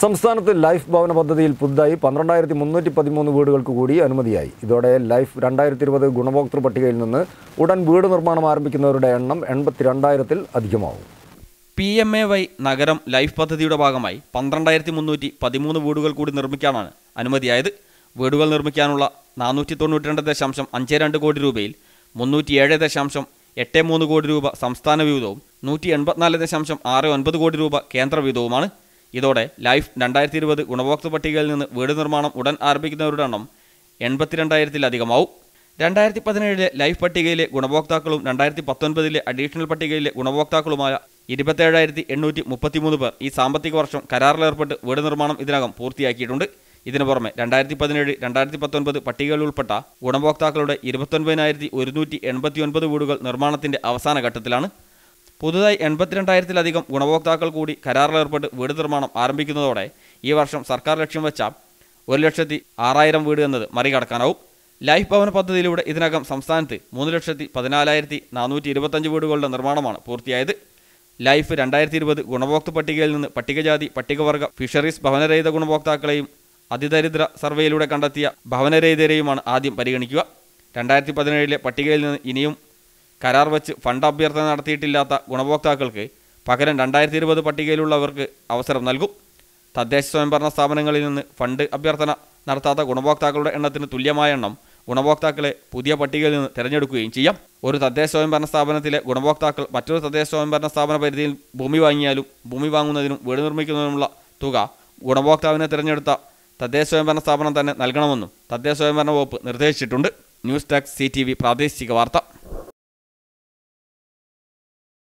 സംസ്ഥാനത്ത് ലൈഫ് ഭവന പദ്ധതിയിൽ പുതുതായി 12,313 വീടുകൾക്ക് കൂടി അനുമതിയായി. ഇതോടെ ലൈഫ് 2020 ഗുണഭോക്തൃ പട്ടികയിൽ നിന്ന് ഉടൻ വീട് നിർമ്മാണം ആരംഭിക്കുന്നവരുടെ എണ്ണം 82,000-ൽ അധികമാവും. PMAY നഗരം ലൈഫ് പദ്ധതിയുടെ ഭാഗമായി 12,313 വീടുകൾ കൂടി നിർമ്മിക്കാനാണ് അനുമതിയായത്. വീടുകൾ നിർമ്മിക്കാനുള്ള 492.52 കോടി രൂപയിൽ 307.83 കോടി രൂപ സംസ്ഥാന വീതവും 184.69 കോടി രൂപ കേന്ദ്ര വീതവുമാണ്. ഇതോടെ ലൈഫ് 2020 ഗുണഭോക്തൃ പട്ടികയിൽ നിന്ന് വീട് നിർമ്മാണം ഉടൻ ആരംഭിക്കുന്നവരുടെ എണ്ണം 82,000-ലധികമാവും. 2017 ലൈഫ് പട്ടികയിലെ ഗുണഭോക്താക്കളും 2019 അഡീഷണൽ പട്ടികയിലെ ഗുണഭോക്താക്കളുമായ 27,833 പേർ ഈ സാമ്പത്തിക വർഷം കരാറിലേർപ്പെട്ട് വീട് നിർമ്മാണം ഇതിനകം പൂർത്തിയാക്കിയിട്ടുണ്ട്. ഇതിനു പുറമെ 2017-2019 പട്ടികയിൽ ഉൾപ്പെട്ട ഗുണഭോക്താക്കളുടെ 29,189 വീടുകൾ നിർമ്മാണത്തിന്റെ അവസാന ഘട്ടത്തിലാണ്. പുതുതായി 82,000-ലധികം ഗുണഭോക്താക്കൾ കൂടി കരാറിലേർപ്പെട്ട് വീട് നിർമ്മാണം ആരംഭിക്കുന്നതോടെ ഈ വർഷം സർക്കാർ ലക്ഷ്യം വെച്ച 1,06,000 വീട് എന്നത് മറികടക്കാനാവും. ലൈഫ് ഭവന പദ്ധതിയിലൂടെ ഇതിനകം സംസ്ഥാനത്ത് 3,14,425 വീടുകളുടെ നിർമ്മാണമാണ് പൂർത്തിയായത്. ലൈഫ് 2020 ഗുണഭോക്തൃ പട്ടികയിൽ നിന്ന് പട്ടികജാതി, പട്ടികവർഗ, ഫിഷറീസ് ഭവനരഹിത ഗുണഭോക്താക്കളെയും അതിദരിദ്ര സർവേയിലൂടെ കണ്ടെത്തിയ ഭവനരഹിതരെയുമാണ് ആദ്യം പരിഗണിക്കുക. 2017 പട്ടികയിൽ നിന്ന് ഇനിയും കരാർ വെച്ച് ഫണ്ട് അഭ്യർത്ഥന നടത്തിയിട്ടില്ലാത്ത ഗുണഭോക്താക്കൾക്ക് പകരം 2020 പട്ടികയിലുള്ളവർക്ക് അവസരം നൽകും. തദ്ദേശ സ്വയംഭരണ സ്ഥാപനങ്ങളിൽ നിന്ന് ഫണ്ട് അഭ്യർത്ഥന നടത്താത്ത ഗുണഭോക്താക്കളുടെ എണ്ണത്തിന് തുല്യമായ എണ്ണം ഗുണഭോക്താക്കളെ പുതിയ പട്ടികയിൽ നിന്ന് തിരഞ്ഞെടുക്കുകയും ചെയ്യാം. ഒരു തദ്ദേശ സ്വയംഭരണ സ്ഥാപനത്തിലെ ഗുണഭോക്താക്കൾ മറ്റൊരു തദ്ദേശ സ്വയംഭരണ സ്ഥാപന പരിധിയിൽ ഭൂമി വാങ്ങിയാലും ഭൂമി വാങ്ങുന്നതിനും വീട് നിർമ്മിക്കുന്നതിനുമുള്ള തുക ഗുണഭോക്താവിനെ തിരഞ്ഞെടുത്ത തദ്ദേശ സ്വയംഭരണ സ്ഥാപനം തന്നെ നൽകണമെന്നും തദ്ദേശ സ്വയംഭരണ വകുപ്പ് നിർദ്ദേശിച്ചിട്ടുണ്ട്. ന്യൂസ് ഡെസ്ക് CTV പ്രാദേശിക വാർത്ത.